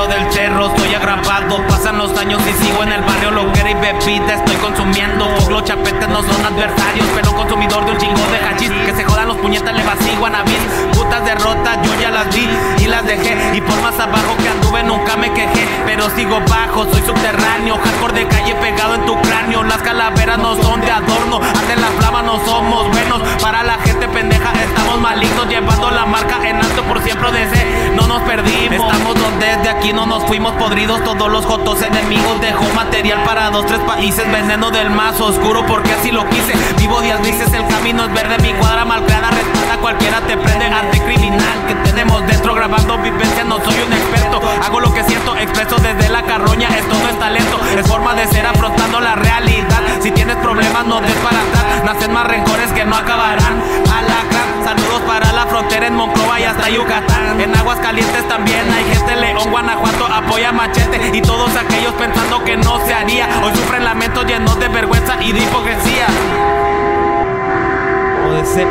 del cerro, estoy agrapado. Pasan los años y sigo en el barrio. Loquera y bebida estoy consumiendo. Los chapetes no son adversarios, pero consumidor de un chingo de hachís. Que se jodan los puñetas, le vacío a Navis. Putas derrotas yo ya las vi y las dejé. Y por más abajo que anduve nunca me quejé, pero sigo bajo, soy subterráneo. Hardcore de calle pegado en tu cráneo. Las calaveras no son de adorno, ante la flama no somos buenos. Para la gente pendeja estamos malignos, llevando la marca en alto por siempre desde no nos perdimos. Estamos donde desde aquí no nos fuimos podridos. Todos los jotos enemigos dejó material para 2, 3 países. Veneno del más oscuro porque así lo quise. Vivo días grises, el camino es verde. Mi cuadra malcreada respalda, cualquiera te prende. Arte criminal que tenemos dentro, grabando vivencia, no soy un experto. Hago lo que siento, expreso desde la carroña. Esto no es talento, es forma de ser afrontando la realidad. Si tienes problemas no des para atrás, nacen más rencores que no acabarán. Alacrán, saludos para la frontera en Monclova y hasta Yucatán. En Aguascalientes también hay gente, León, Guanajuato apoya Machete. Y todos aquellos pensando que no se haría, hoy sufren lamentos llenos de vergüenza y de hipocresía. O de ser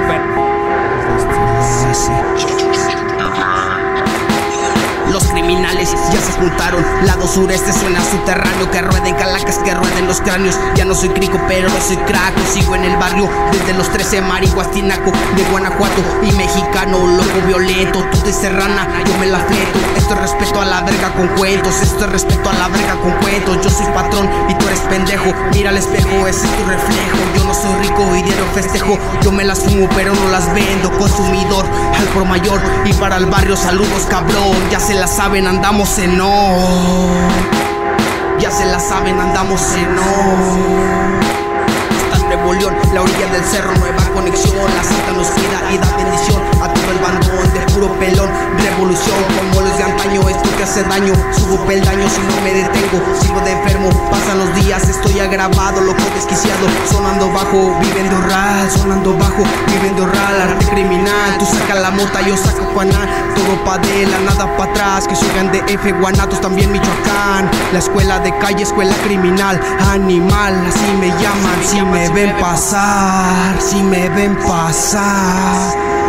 Los criminales ya se juntaron. Lado sureste suena subterráneo. Que rueden calacas, que rueden los cráneos. Ya no soy crico, pero no soy craco. Sigo en el barrio desde los 13, marihuastinaco de Guanajuato y mexicano, loco violento. Tú de serrana, yo me la fleto. Esto es respeto a la verga con cuentos. Esto es respeto a la verga con cuentos. Yo soy patrón y tú eres pendejo. Mira al espejo, ese es tu reflejo. Yo no soy rico y diario festejo. Yo me las fumo pero no las vendo. Consumidor al por mayor. Y para el barrio saludos cabrón. Ya se la saben, andamos en no. Ya se la saben, andamos en no. Está en Nuevo León, la orilla del cerro, nueva conexión. La santa nos cuida y da bendición a todo el bandón de puro pelón. Revolución como los de antaño, esto que hace daño. Subo peldaños y no me detengo. Sigo de enfermo, pasan los días, estoy agravado, loco desquiciado. Sonando bajo, viviendo ral, sonando bajo, viviendo ral. Arte criminal, tú sacas la mota, yo saco Juaná. Todo pa' de la nada pa' atrás, que soy de F, Guanatos, también Michoacán. La escuela de calle, escuela criminal, animal, así me llaman. Si me ven pasar, si me ven pasar.